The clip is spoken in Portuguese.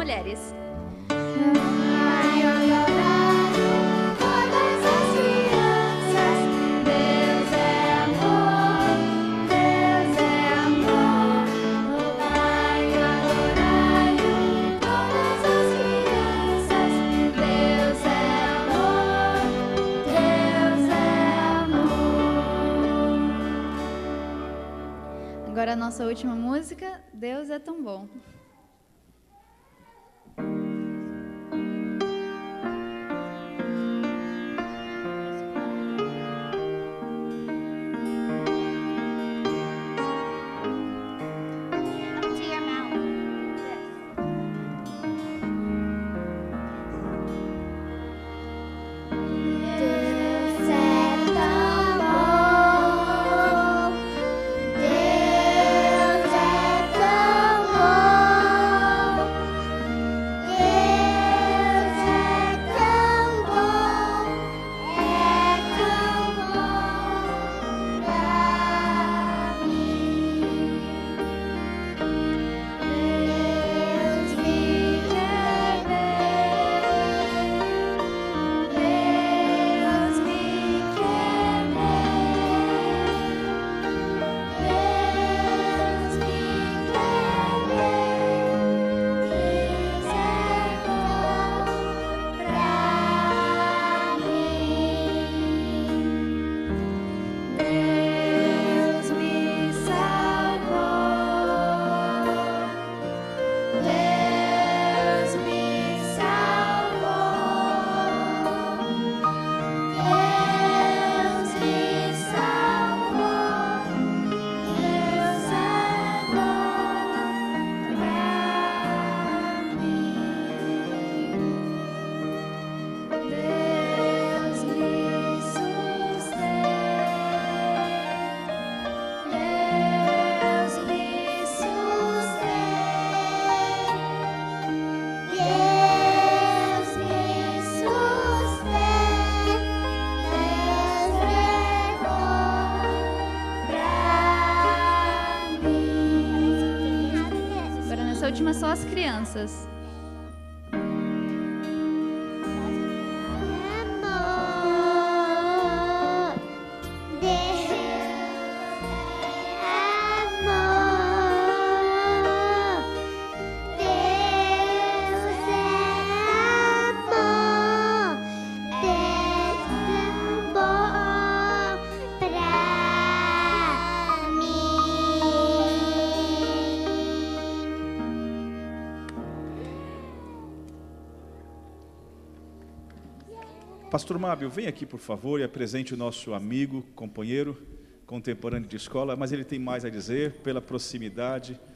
mulheres. Agora a nossa última música, Deus é tão bom. Essa última só as crianças. Pastor Mábio, vem aqui, por favor, e apresente o nosso amigo, companheiro, contemporâneo de escola, mas ele tem mais a dizer pela proximidade